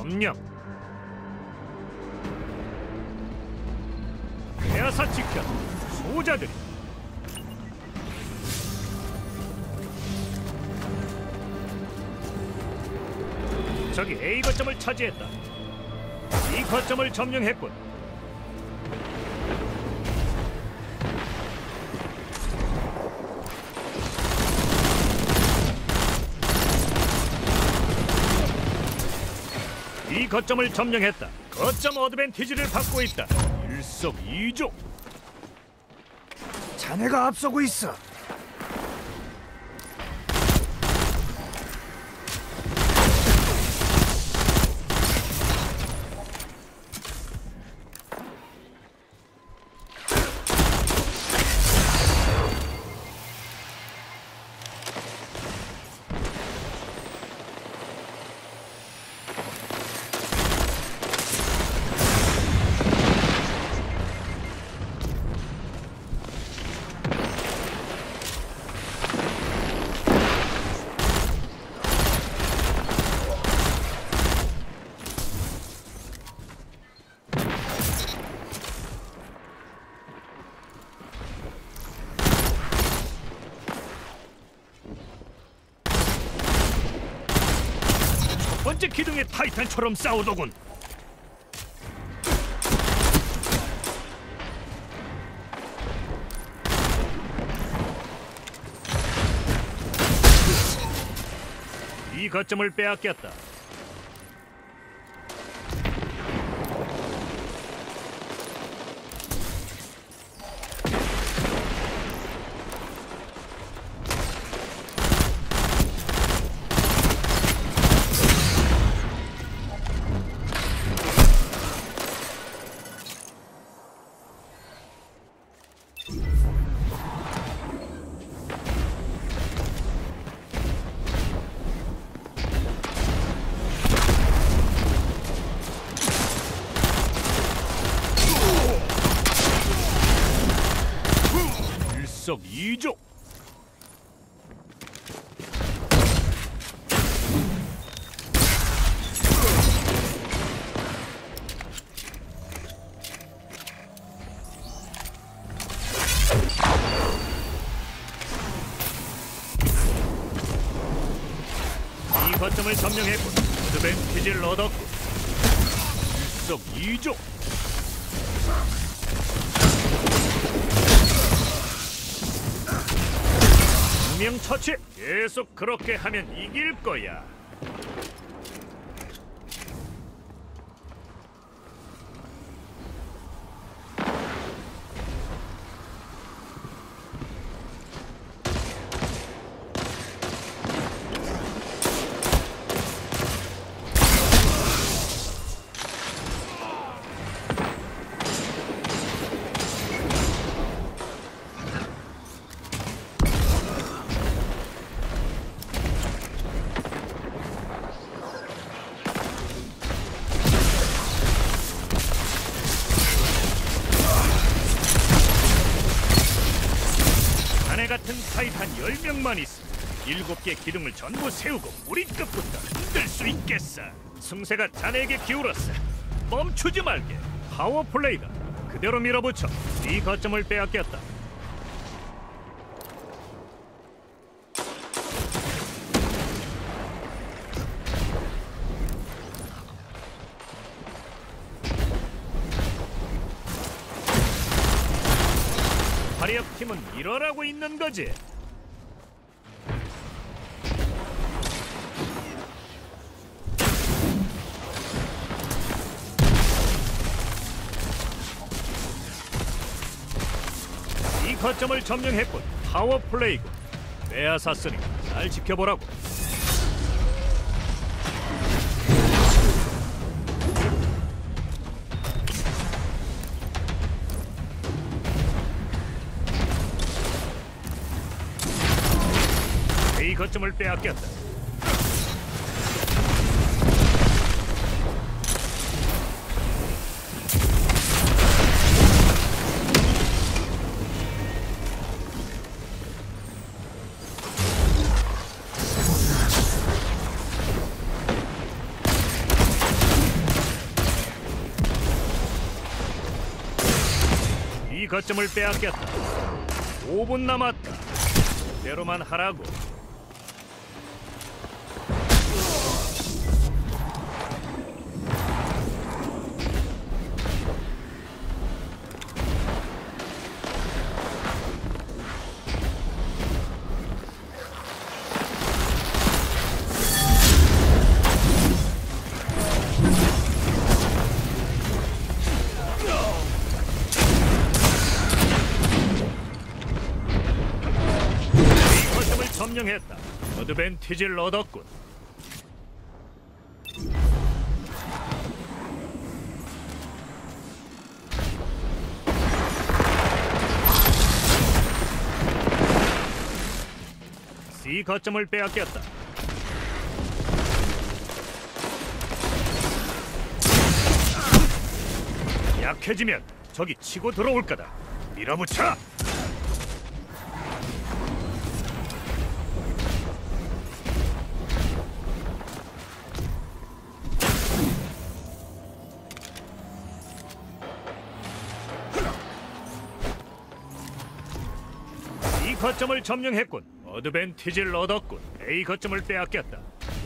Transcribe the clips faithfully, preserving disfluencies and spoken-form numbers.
점령. 빼앗아 지켜. 소자들이. 적이 A 거점을 차지했다. 이 거점을 점령했군. 이 거점을 점령했다. 거점 어드밴티지를 받고 있다. 일석이조. 자네가 앞서고 있어. 번째 기둥의 타이탄처럼 싸우더군. 이 거점을 빼앗겼다. 일석이조. 이 거점을 점령했고 어드밴티지를 얻었고 일석이조. 명 처치. 계속 그렇게 하면 이길 거야. 같은 타이탄 열 명만 있으면 일곱 개 기둥을 전부 세우고 우리 끝부터 흔들 수 있겠어. 승세가 자네에게 기울었어. 멈추지 말게. 파워플레이다. 그대로 밀어붙여. 이 거점을 빼앗겼다. 화력팀은 이러라고 있는 거지. 이 거점을 점령했군. 파워플레이군. 빼앗았으니 잘 지켜보라고. 이 거점을 빼앗겼다. C 거점을 빼앗겼다. 오 분 남았다. 대로만 하라고. 점령했다. 어드밴티지를 얻었군. C 거점을 빼앗겼다. 약해지면 적이 치고 들어올 거다. 밀어붙여! C 거점을 점령했군. 어드밴티지를 얻었군. A 거점을 빼앗겼다.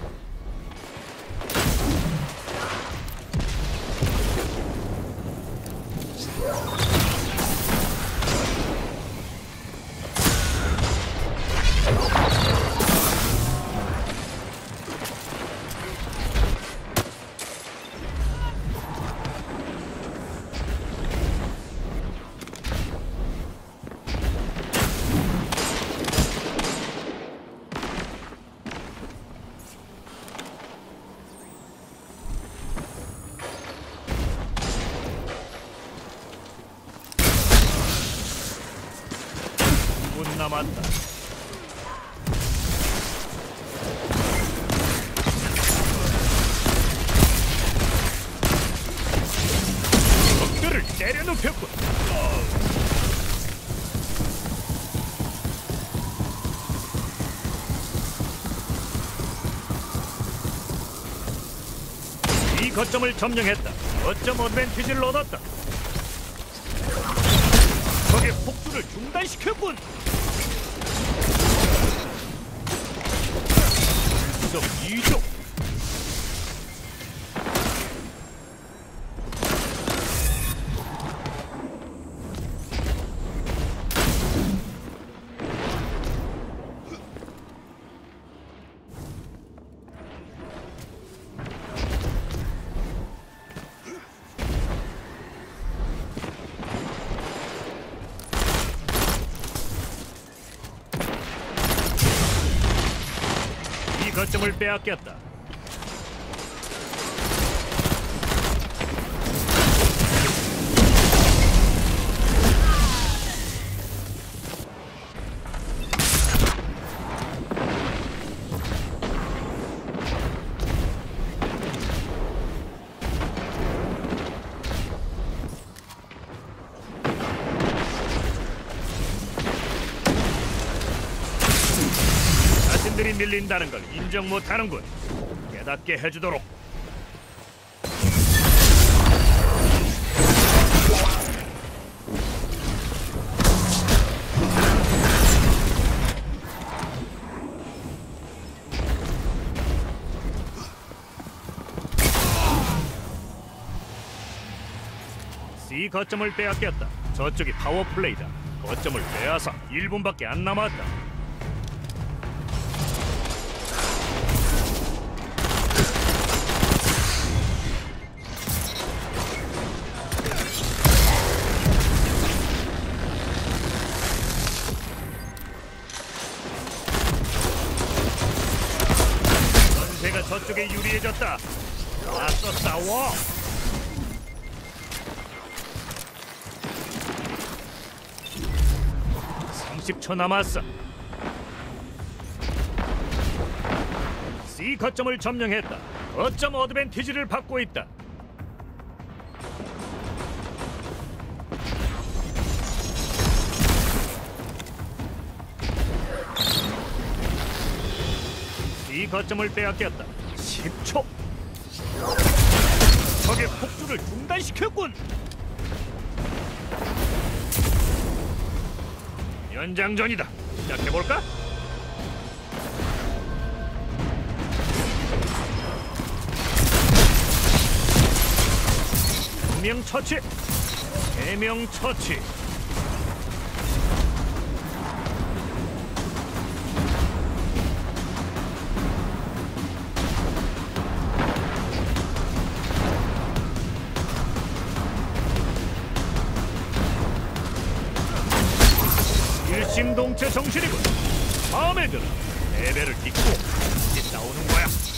오 분 남았다. 적들을 때려눕혔군. 이 거점을 점령했다. 거점 어드밴티지를 얻었다. 적의 폭주를 중단시켰군. 적 이족. 이 거점을 빼앗겼다. 자신들이 밀린다는 걸 인정 못하는군. 깨닫게 해주도록. C 거점을 빼앗겼다. 저쪽이 파워플레이다. 거점을 빼앗아 일 분밖에 안 남았다. 전세가 저쪽에 유리해졌다. 맞서 싸워. 삼십 초 남았어. C 거점을 점령했다. 거점 어드밴티지를 받고 있다. C 거점을 빼앗겼다. 십 초. 적의 폭주를 중단시켰군. 연장전이다. 시작해볼까? 두 명 처치, 세 명 처치. 일심동체 정신이군. 마음에 들어. 레벨을 딛고 이제 싸우는 거야.